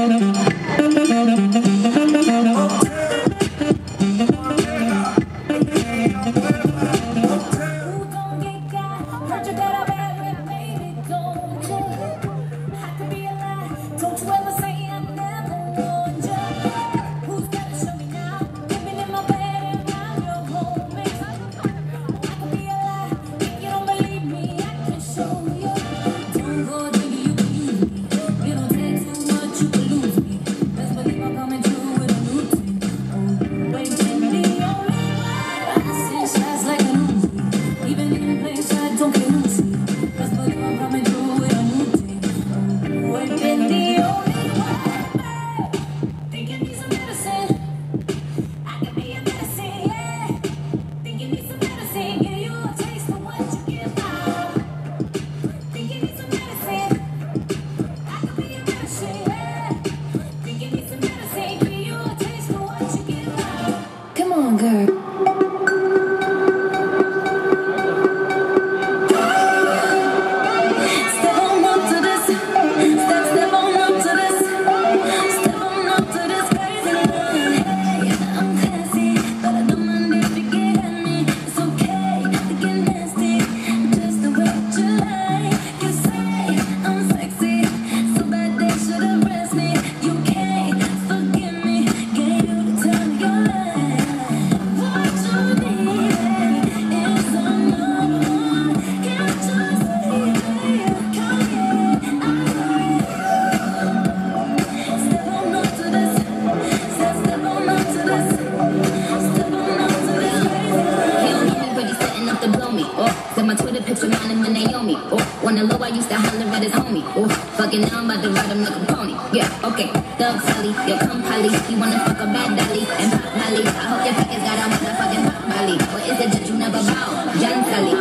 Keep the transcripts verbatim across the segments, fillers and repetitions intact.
Fucking now I'm about to ride him like a pony. Yeah, okay. Thug Sally, yo, come Polly. You wanna fuck a bad dolly and pop Molly. I hope your pockets got a motherfucking pop Molly. What is it that you never bow? John Sally.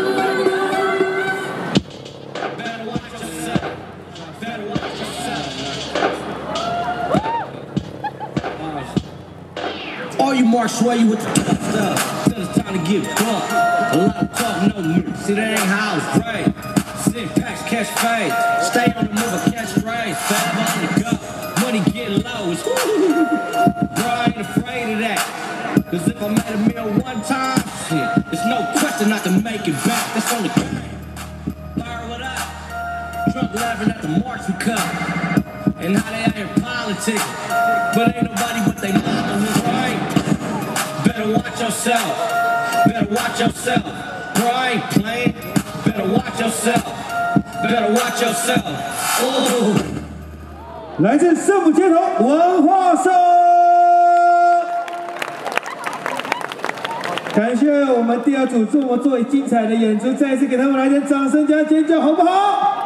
Better watch yourself. Better watch yourself. All you Mark Sway with the tough stuff. Till it's time to get bucked. A lot of talk, no mercy. See, that ain't how it's right. Six packs, catch fade. Stay on the move, catch race. Fat money go. Money get low. It's woo. Bro, I ain't afraid of that. Cause if I made a meal one time, shit, there's no question not to make it back. That's on the game. Fire what up? Drunk laughing at the marks we cut. And how they out here politicking. But ain't nobody but they mama in this right. Better watch yourself. Better watch yourself. Bro, I ain't playing. Better watch yourself. Better watch yourself. Oh. 来自圣母街头文化社，感谢我们第二组这么做精彩的演出，再一次给他们来点掌声加尖叫，好不好？